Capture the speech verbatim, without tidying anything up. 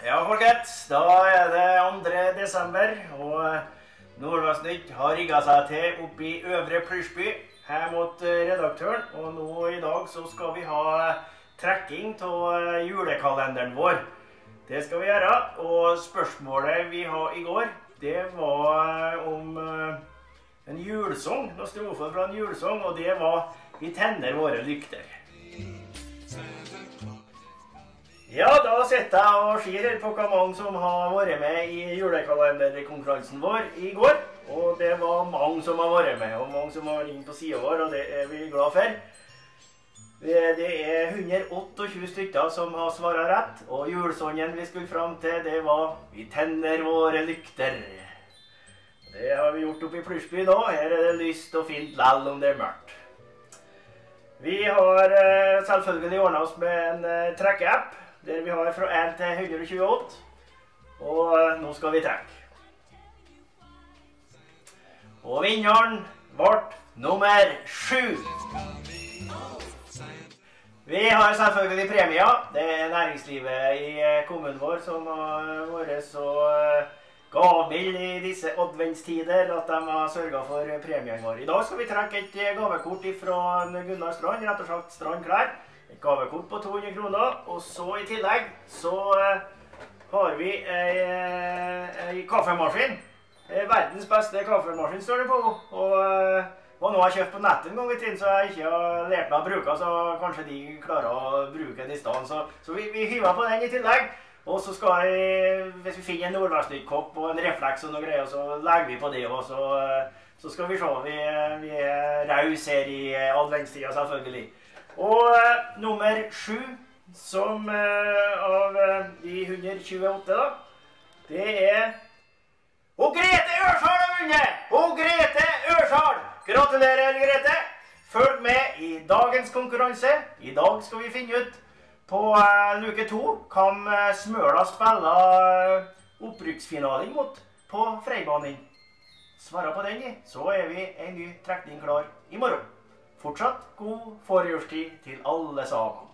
Ja, folkens, da er det andre desember, og Nordlandsnytt har rigget seg til oppe i Øvre Plysby, her mot redaktøren, og nå i dag så skal vi ha trekking av julekalenderen vår. Det skal vi gjøre, og spørsmålet vi har i går, det var om en julesong, noen strofer fra en julesong, og det var «Vi tenner våre lykter». Ja, da sitter jeg og ser her på hva mange som har vært med i julekalenderkonkurransen vår i går. Og det var mange som har vært med, og mange som har ringt på siden vår, og det er vi glad for. Det er hundre og tjueåtte stykker som har svaret rett, og julesongen vi skulle fram til, det var «Vi tenner våre lykter». Det har vi gjort oppe i Plysby da. Her er det lyst og fint lell om det er mørkt. Vi har selvfølgelig ordnet oss med en trekkeapp, der vi har fra en til hundre og tjueåtte, og nå skal vi trekke. Og vinneren ble nummer sju. Vi har selvfølgelig premier. Det er næringslivet i kommunen vår som har vært så gavmild i disse adventstider at de har sørget for premien vår. I dag skal vi trekke et gavekort fra Gunnar Strand, rett og slett Strand Klær. Et gavekort på to hundre kroner, og så i tillegg så har vi en kaffemaskin. Verdens beste kaffemaskin står det på, og hva nå har jeg kjøpt på nettet en gang i tiden, så jeg ikke har lært meg å bruke, så kanskje de klarer å bruke den i stedet. Så, så vi, vi hyver på den i tillegg, og så skal jeg, hvis vi finner en Nordlandsnytt-kopp og en refleks og noe greier, så legger vi på det, og så, så skal vi se, vi, vi er raus her i adventstida selvfølgelig. Og uh, nummer sju, som uh, av uh, de hundre og tjueåtte da, det er Og Grete Ørsal har vunnet! Og Grete Ørsal! Gratulerer, Grete! Følg med i dagens konkurranse. I dag skal vi finne ut på uh, luke to kan uh, Smøla spille uh, opprykksfinalen mot på Freibanen. Svarer på den, så er vi en ny trekning klar i morgen. Fortsatt god forjulstid til alle sammen.